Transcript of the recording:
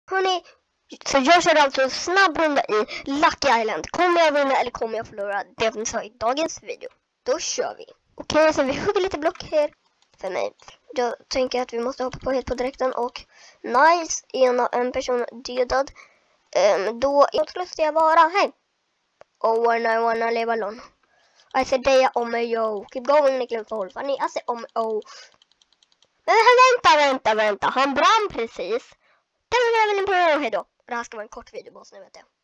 Hörrni, så jag kör alltså en snabb runda i Lucky Island. Kommer jag vinna eller kommer jag förlora? Det vi sa i dagens video. Då kör vi. Okej, så vi hugger lite block här för mig. Jag tänker att vi måste hoppa på helt på direkten. Och nice, en person dödad. Då måste jag vara. Hej. Oh, I wanna live alone. I said they on me, yo. Keep going, Nicholas Wolf. I said on me, oh. Men vänta. Han brann precis. Den är väl en bra, hej då. Det här ska vara en kort video, boss, nu vet jag.